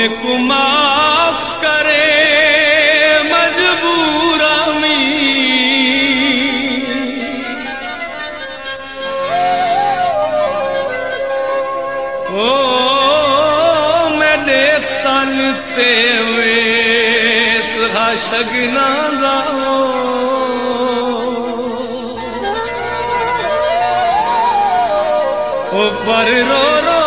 मैं को माफ करे मजबूरा मैं देखता ते वेस हा शगना दाओ पर रो रो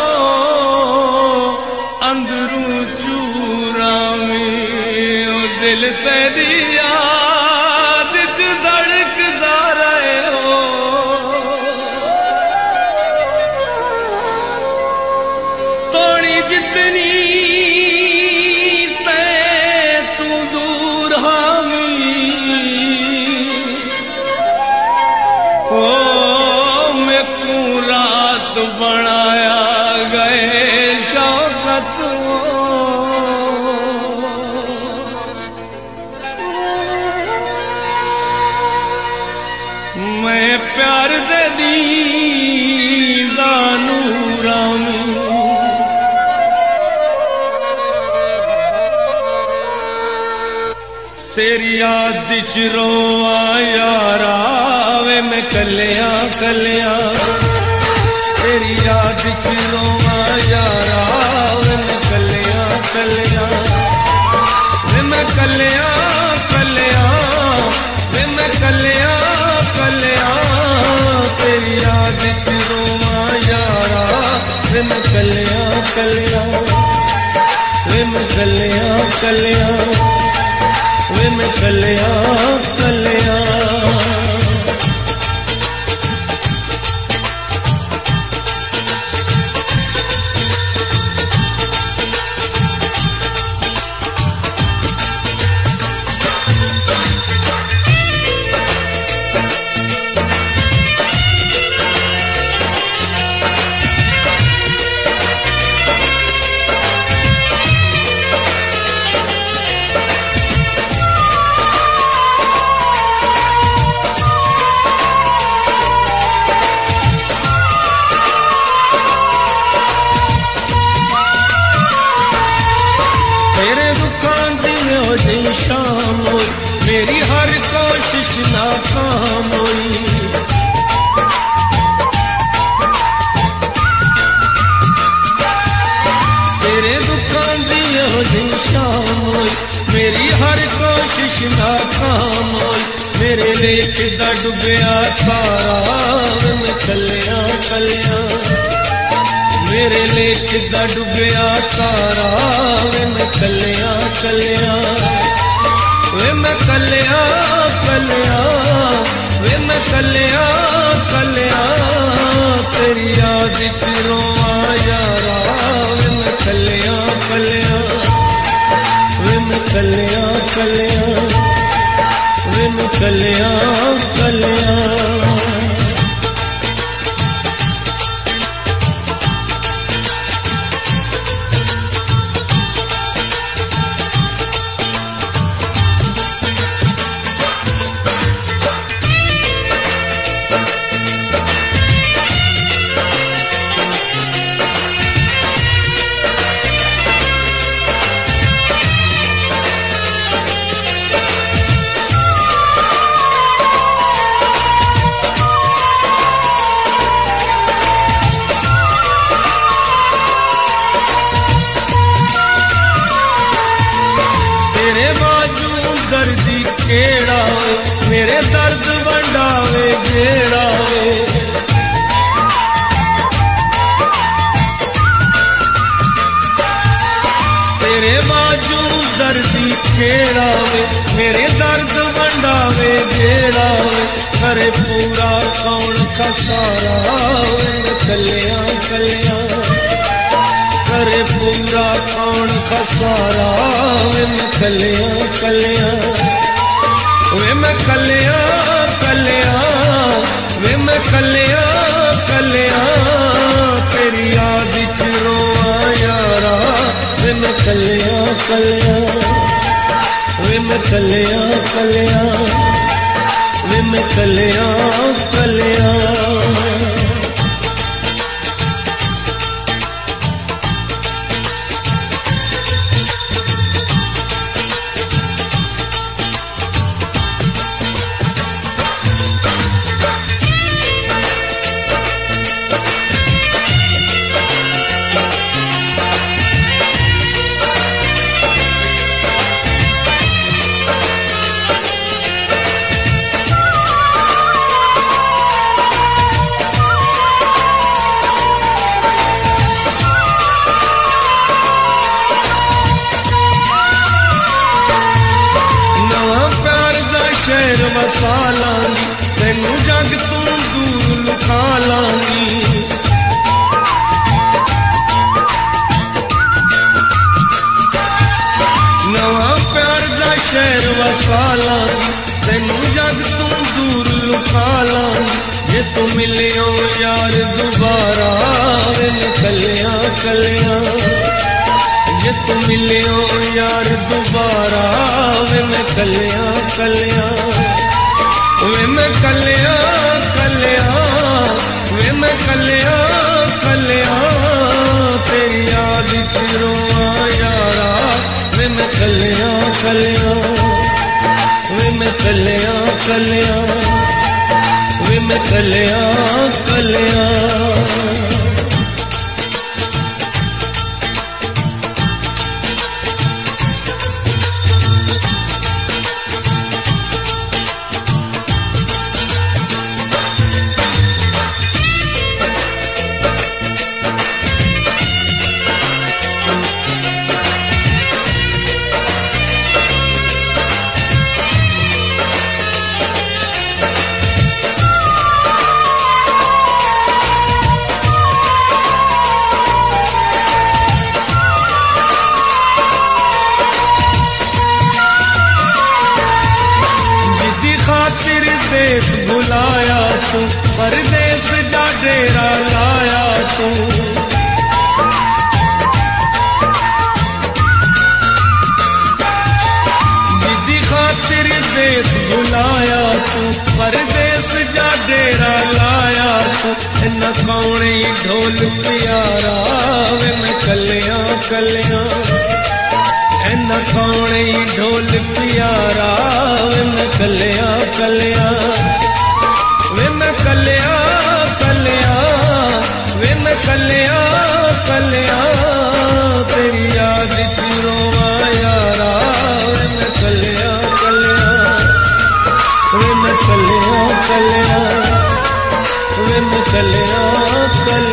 अंदरू चूरावी दिल तेरी याद च धड़कदा रहे हो तोड़ी जितनी ते तू दूर हामी ओ मैं को रात बनाया गए शौकत मैं प्यार दे दी जानूरा तेरी याद च रोआ यारा वे मैं कलिया कलिया तेरी याद च रोआ यारा वे मैं कलिया कलिया वे मैं कलिया कलिया वे मैं कलिया कलिया तेरी याद च रोआ यारा वे मैं कलिया कलिया वे मैं कलिया कलिया वे मैं कलिया कलिया शाम होई मेरी हर कोशिश नाकाम होई तेरे दुखां दी शाम होई मेरी हर कोशिश नाकाम होई मेरे लेख दा डुबिया तारा मैं कलिया कलिया मेरे लेख दा डुबिया तारा मैं कलिया कलिया वे मैं कलिया कलिया वे मैं कलिया कलिया तेरी याद च रोआ यारा वे मैं कलिया कलिया वे मैं कलिया कलिया वे मैं कलिया कलिया दर्दी केड़ा वे मेरे दर्द वंडावे जेड़ा वे तेरे बाजू दर्दी केड़ा वे मेरे दर्द वंडावे जेड़ा वे करे पूरा कौन का सारा वे कलिया कलिया करे पूरा कौन का सारा वे कलिया कलिया वे मैं कलिया कलिया वे मैं कलिया कलिया तेरी याद च रोआ यारा वे मैं कलिया कलिया वे मैं कलिया कलिया वे मैं कलिया कलिया वसा लांगी, तेनू जग तू दूर लुका लांगी। नवा प्यार दा शहर वसा लांगी, तेनू जग तू दूर लुका लांगी। जे तू मिलियो यार दोबारा वे मैं कलिया कलिया, जे तू मिलियो यार दोबारा वे मैं कलिया कलिया, वे मैं कलिया कलिया, वे मैं कलिया कलिया, तेरी याद च रोआ यारा वे मैं कलिया कलिया, वे मैं कलिया कलिया, वे मैं कलिया कलिया। खातिर देश भुलाया तू, परदेस जा डेरा लाया तू। जिदी खातिर देश भुलाया तू, परदेस जा डेरा लाया तू। इन्ना कौने ढोल प्यारा वे मैं कलिया कलिया, इन्ना कौने ढोल प्यारा वे मैं कलिया कलिया, वे मैं कलिया कलिया, वे मैं कलिया कलिया, तेरी याद च रोआ यारा वे मैं कलिया कलिया, वे मैं कलिया कलिया, वे मैं कलिया कलिया।